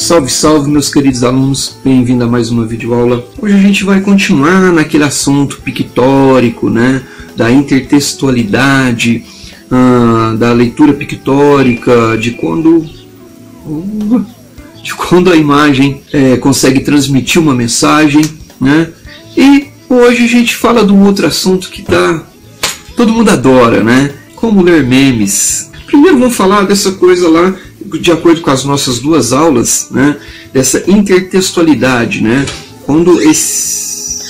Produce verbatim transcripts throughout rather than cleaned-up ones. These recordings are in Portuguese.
Salve, salve, meus queridos alunos, bem-vindo a mais uma videoaula. Hoje a gente vai continuar naquele assunto pictórico, né, da intertextualidade, ah, da leitura pictórica, de quando, de quando a imagem é, consegue transmitir uma mensagem, né? E hoje a gente fala de um outro assunto que tá, todo mundo adora, né? Como ler memes. Primeiro vamos falar dessa coisa lá, de acordo com as nossas duas aulas, né, dessa intertextualidade, né, quando, esse,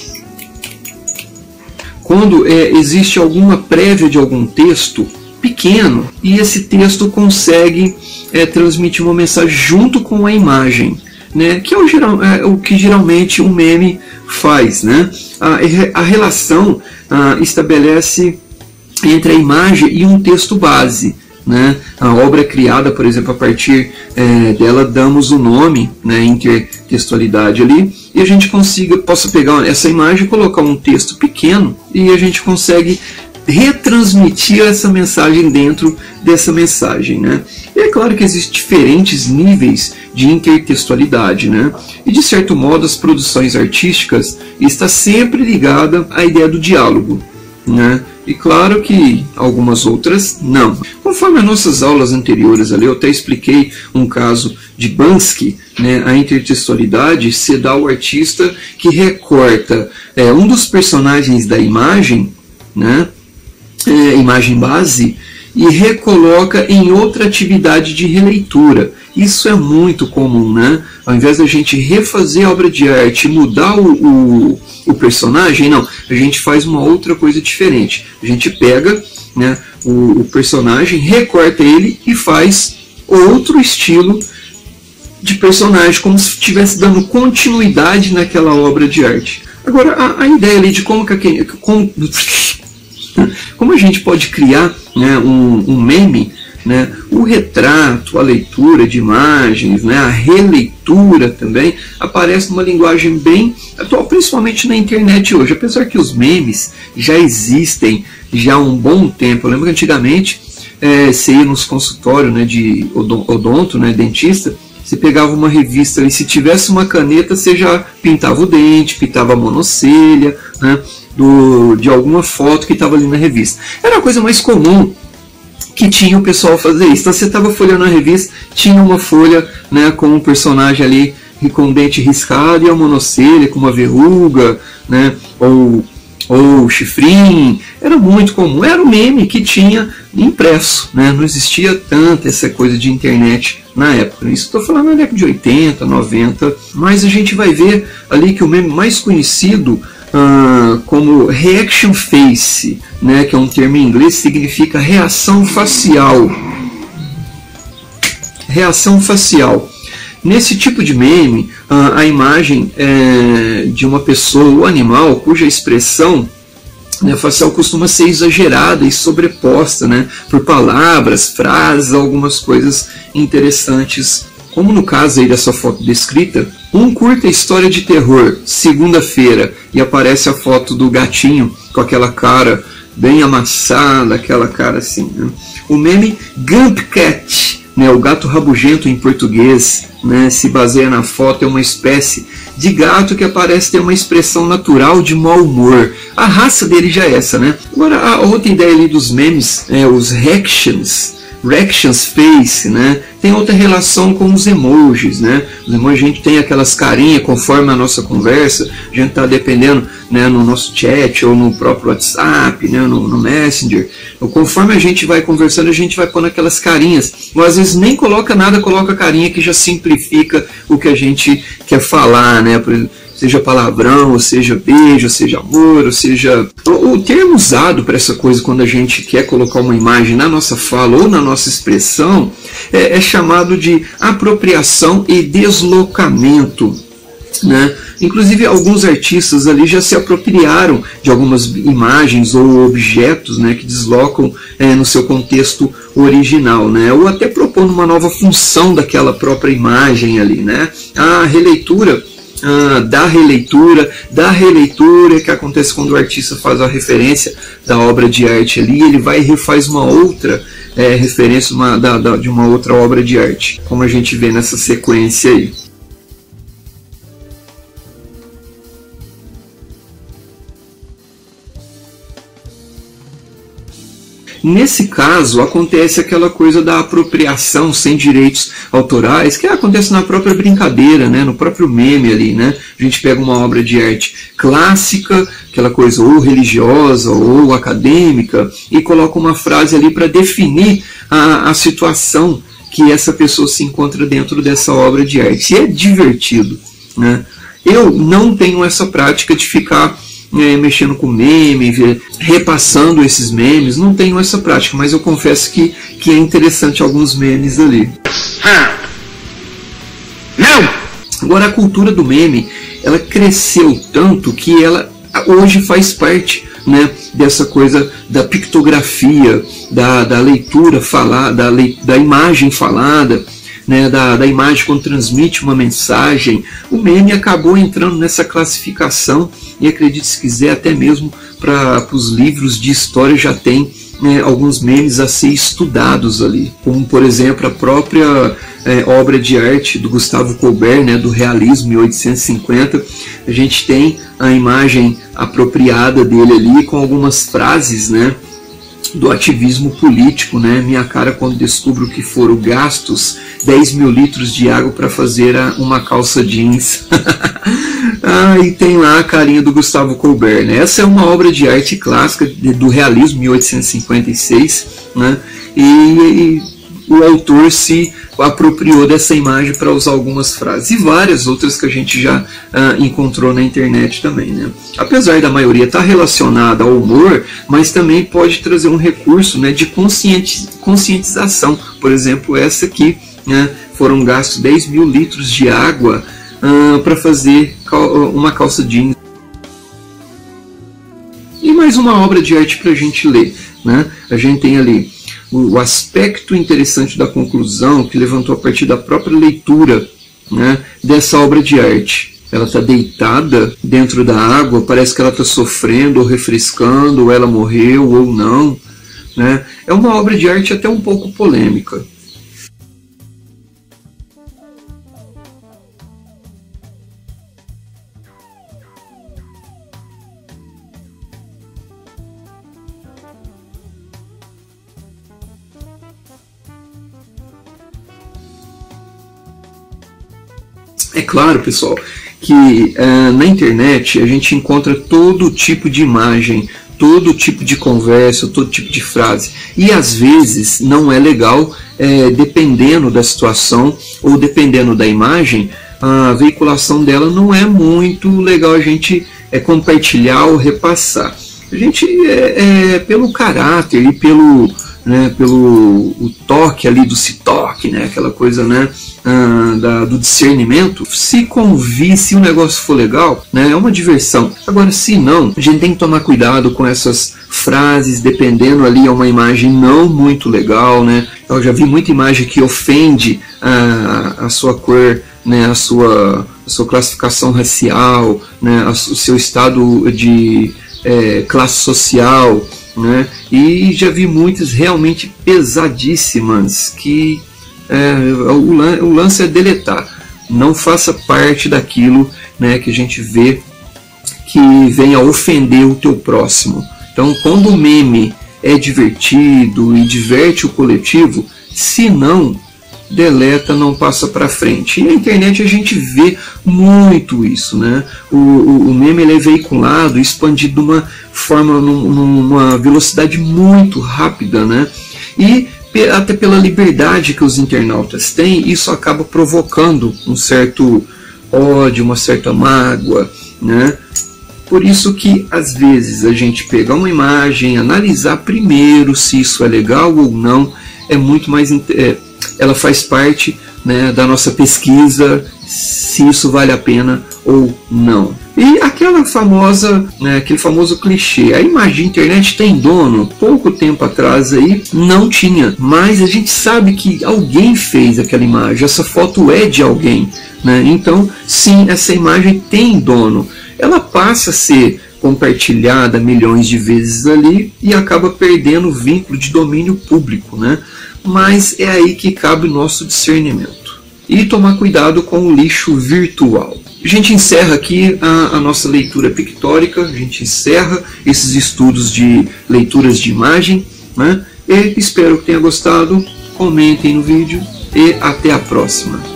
quando é, existe alguma prévia de algum texto pequeno e esse texto consegue é, transmitir uma mensagem junto com a imagem, né, que é o, geral, é, o que geralmente um meme faz, né, a, a relação a, estabelece entre a imagem e um texto base. Né? A obra é criada, por exemplo, a partir é, dela damos o nome, né, intertextualidade ali, e a gente consiga, possa pegar essa imagem e colocar um texto pequeno e a gente consegue retransmitir essa mensagem dentro dessa mensagem, né? E é claro que existem diferentes níveis de intertextualidade, né? E de certo modo as produções artísticas estão sempre ligadas à ideia do diálogo, né? E claro que algumas outras não. Conforme as nossas aulas anteriores ali, eu até expliquei um caso de Banksy, né, a intertextualidade se dá ao artista que recorta é, um dos personagens da imagem, né, é, imagem base, e recoloca em outra atividade de releitura. Isso é muito comum, né? Ao invés da gente refazer a obra de arte e mudar o, o, o personagem, não, a gente faz uma outra coisa diferente. A gente pega, né, o, o personagem, recorta ele e faz outro estilo de personagem, como se estivesse dando continuidade naquela obra de arte. Agora, a, a ideia ali de como, que, como, como a gente pode criar, né, um, um meme, né, o retrato, a leitura de imagens, né, a releitura também aparece numa linguagem bem atual, principalmente na internet hoje. Apesar que os memes já existem já há um bom tempo. Eu lembro que antigamente é, você ia nos consultórios, né, de odonto, né, dentista, você pegava uma revista e se tivesse uma caneta você já pintava o dente, pintava a monocelha, né, do, de alguma foto que estava ali na revista. Era a coisa mais comum que tinha o pessoal fazer isso. Então você estava folheando a revista, tinha uma folha, né, com um personagem ali com o dente riscado e a monocelha com uma verruga, né, ou, ou chifrinho. Era muito comum, era o meme que tinha impresso, né, não existia tanta essa coisa de internet na época. Isso estou falando na década de oitenta, noventa, mas a gente vai ver ali que o meme mais conhecido Uh, como reaction face, né, que é um termo em inglês, significa reação facial. Reação facial. Nesse tipo de meme, uh, a imagem é, de uma pessoa ou animal cuja expressão, né, facial costuma ser exagerada e sobreposta, né, por palavras, frases, algumas coisas interessantes. Como no caso aí dessa foto descrita, um curta história de terror, segunda-feira, e aparece a foto do gatinho com aquela cara bem amassada, aquela cara assim, né? O meme Gump Cat, né, o gato rabugento em português, né, se baseia na foto, é uma espécie de gato que aparece ter uma expressão natural de mau humor. A raça dele já é essa, né? Agora, a outra ideia ali dos memes, é, os reactions, Reactions face, né, tem outra relação com os emojis, né? Os emojis, a gente tem aquelas carinhas conforme a nossa conversa, a gente está dependendo, né, no nosso chat ou no próprio WhatsApp, né, no, no Messenger. Então, conforme a gente vai conversando, a gente vai pondo aquelas carinhas. Ou às vezes nem coloca nada, coloca carinha que já simplifica o que a gente quer falar, né? Por exemplo, seja palavrão, ou seja beijo, ou seja amor, ou seja... O termo usado para essa coisa quando a gente quer colocar uma imagem na nossa fala ou na nossa expressão é, é chamado de apropriação e deslocamento, né? Inclusive alguns artistas ali já se apropriaram de algumas imagens ou objetos, né, que deslocam é, no seu contexto original, né? Ou até propondo uma nova função daquela própria imagem ali, né? A releitura... Ah, da releitura, da releitura que acontece quando o artista faz a referência da obra de arte ali, ele vai e refaz uma outra é, referência uma, da, da, de uma outra obra de arte, como a gente vê nessa sequência aí. Nesse caso, acontece aquela coisa da apropriação sem direitos autorais, que acontece na própria brincadeira, né? No próprio meme ali, né? A gente pega uma obra de arte clássica, aquela coisa ou religiosa ou acadêmica, e coloca uma frase ali para definir a, a situação que essa pessoa se encontra dentro dessa obra de arte. E é divertido, né? Eu não tenho essa prática de ficar É, mexendo com meme, repassando esses memes, não tenho essa prática, mas eu confesso que, que é interessante alguns memes ali. Não! Agora, a cultura do meme, ela cresceu tanto que ela hoje faz parte, né, dessa coisa da pictografia, da, da leitura falada, da, le, da imagem falada, né, da, da imagem quando transmite uma mensagem. O meme acabou entrando nessa classificação, e acredite se quiser, até mesmo para os livros de história já tem, né, alguns memes a ser estudados ali, como por exemplo a própria é, obra de arte do Gustavo Colbert, né, do Realismo mil oitocentos e cinquenta. A gente tem a imagem apropriada dele ali com algumas frases, né, do ativismo político, né? Minha cara quando descubro que foram gastos dez mil litros de água para fazer uma calça jeans. Ah, e tem lá a carinha do Gustavo Colbert, né? Essa é uma obra de arte clássica do Realismo mil oitocentos e cinquenta e seis, né? E, e o autor se apropriou dessa imagem para usar algumas frases e várias outras que a gente já ah, encontrou na internet também, né? Apesar da maioria estar relacionada ao humor, mas também pode trazer um recurso, né, de conscienti conscientização. Por exemplo, essa aqui, né, foram gastos dez mil litros de água ah, para fazer cal uma calça jeans. E mais uma obra de arte para a gente ler, né? A gente tem ali o aspecto interessante da conclusão que levantou a partir da própria leitura, né, dessa obra de arte. Ela está deitada dentro da água, parece que ela está sofrendo ou refrescando, ou ela morreu ou não, né? É uma obra de arte até um pouco polêmica. É claro, pessoal, que uh, na internet a gente encontra todo tipo de imagem, todo tipo de conversa, todo tipo de frase. E às vezes não é legal, é, dependendo da situação ou dependendo da imagem, a veiculação dela não é muito legal a gente é, compartilhar ou repassar. A gente, é, é, pelo caráter e pelo... Né, pelo o toque ali do se toque, né, aquela coisa, né, ah, da, do discernimento, se convir, se o negócio for legal, né, é uma diversão. Agora, se não, a gente tem que tomar cuidado com essas frases, dependendo ali, é uma imagem não muito legal, né. Eu já vi muita imagem que ofende a, a sua cor, né, a sua, a sua classificação racial, né, o seu estado de é, classe social, né? E já vi muitas realmente pesadíssimas que é, o, lan o lance é deletar, não faça parte daquilo, né, que a gente vê que venha ofender o teu próximo. Então, quando o meme é divertido e diverte o coletivo, se não, deleta, não passa para frente. E na internet a gente vê muito isso, né? O, o, o meme ele é veiculado, expandido de uma forma, num, numa velocidade muito rápida, né? E até pela liberdade que os internautas têm, isso acaba provocando um certo ódio, uma certa mágoa, né? Por isso que às vezes a gente pegar uma imagem, analisar primeiro se isso é legal ou não, é muito mais é, ela faz parte, né, da nossa pesquisa, se isso vale a pena ou não. E aquela famosa, né, aquele famoso clichê, a imagem de internet tem dono? Pouco tempo atrás aí não tinha, mas a gente sabe que alguém fez aquela imagem, essa foto é de alguém, né? Então sim, essa imagem tem dono. Ela passa a ser compartilhada milhões de vezes ali e acaba perdendo o vínculo de domínio público, né? Mas é aí que cabe o nosso discernimento. E tomar cuidado com o lixo virtual. A gente encerra aqui a, a nossa leitura pictórica, a gente encerra esses estudos de leituras de imagem, né? E espero que tenha gostado, comentem no vídeo e até a próxima.